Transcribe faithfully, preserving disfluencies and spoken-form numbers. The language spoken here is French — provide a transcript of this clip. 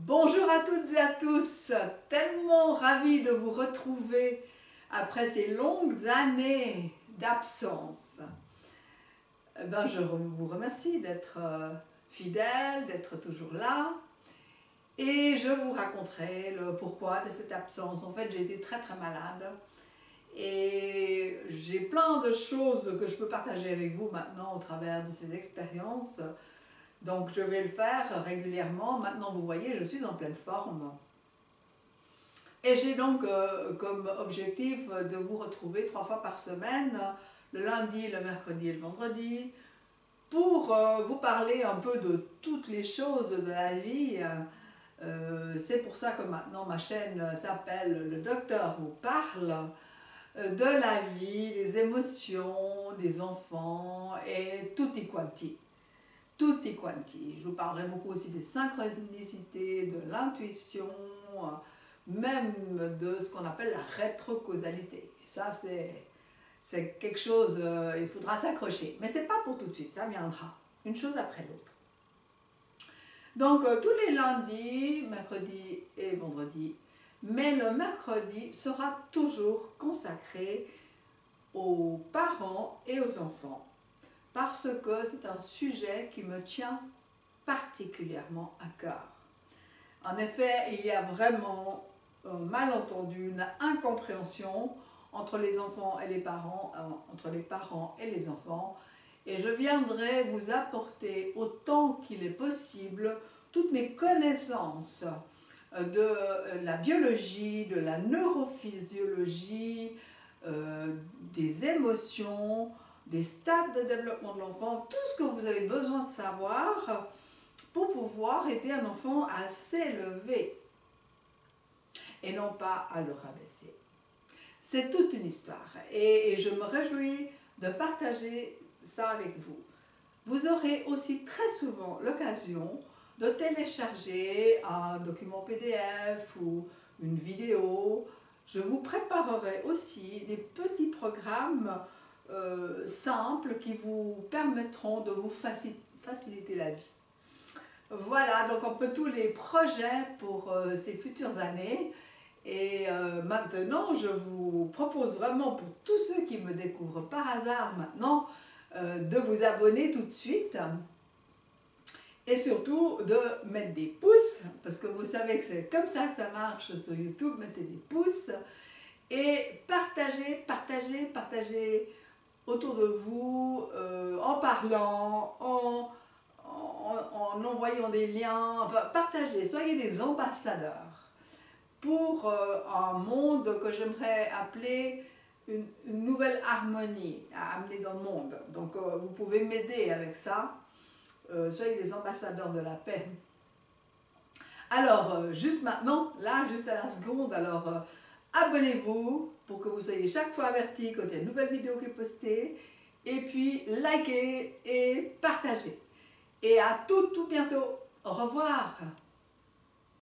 Bonjour à toutes et à tous, tellement ravie de vous retrouver après ces longues années d'absence. Eh ben, je vous remercie d'être fidèle, d'être toujours là et je vous raconterai le pourquoi de cette absence. En fait, j'ai été très très malade et j'ai plein de choses que je peux partager avec vous maintenant au travers de ces expériences. Donc je vais le faire régulièrement. Maintenant vous voyez, je suis en pleine forme. Et j'ai donc euh, comme objectif de vous retrouver trois fois par semaine, le lundi, le mercredi et le vendredi, pour euh, vous parler un peu de toutes les choses de la vie. Euh, C'est pour ça que maintenant ma chaîne s'appelle Le Docteur vous parle, de la vie, des émotions, des enfants et tutti quanti. Tutti quanti. Je vous parlerai beaucoup aussi des synchronicités, de l'intuition, même de ce qu'on appelle la rétrocausalité. Et ça, c'est quelque chose, euh, il faudra s'accrocher. Mais ce n'est pas pour tout de suite, ça viendra, une chose après l'autre. Donc, euh, tous les lundis, mercredis et vendredis, mais le mercredi sera toujours consacré aux parents et aux enfants, parce que c'est un sujet qui me tient particulièrement à cœur. En effet, il y a vraiment un malentendu, une incompréhension entre les enfants et les parents, entre les parents et les enfants, et je viendrai vous apporter autant qu'il est possible toutes mes connaissances de la biologie, de la neurophysiologie, euh, des émotions, des stades de développement de l'enfant, tout ce que vous avez besoin de savoir pour pouvoir aider un enfant à s'élever et non pas à le rabaisser. C'est toute une histoire et, et je me réjouis de partager ça avec vous. Vous aurez aussi très souvent l'occasion de télécharger un document P D F ou une vidéo. Je vous préparerai aussi des petits programmes euh, simples qui vous permettront de vous faciliter la vie. Voilà donc un peu tous les projets pour euh, ces futures années. Et euh, maintenant, je vous propose vraiment pour tous ceux qui me découvrent par hasard maintenant, euh, de vous abonner tout de suite. Et surtout de mettre des pouces, parce que vous savez que c'est comme ça que ça marche sur YouTube, mettez des pouces. Et partagez, partagez, partagez autour de vous, euh, en parlant, en, en, en envoyant des liens, enfin partagez, soyez des ambassadeurs pour euh, un monde que j'aimerais appeler une, une nouvelle harmonie à amener dans le monde. Donc euh, vous pouvez m'aider avec ça. Euh, soyez des ambassadeurs de la paix. Alors, euh, juste maintenant, là, juste à la seconde, alors euh, abonnez-vous pour que vous soyez chaque fois avertis quand il y a une nouvelle vidéo qui est postée. Et puis, likez et partagez. Et à tout, tout bientôt. Au revoir.